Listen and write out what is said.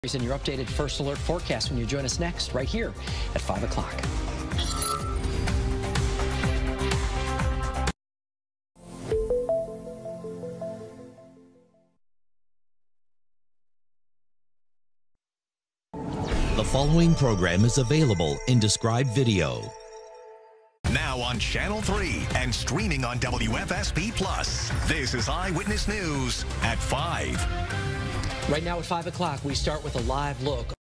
In your updated First Alert forecast when you join us next, right here at 5 o'clock. The following program is available in described video. Now on Channel 3 and streaming on WFSB+. This is Eyewitness News at 5. Right now at 5 o'clock, we start with a live look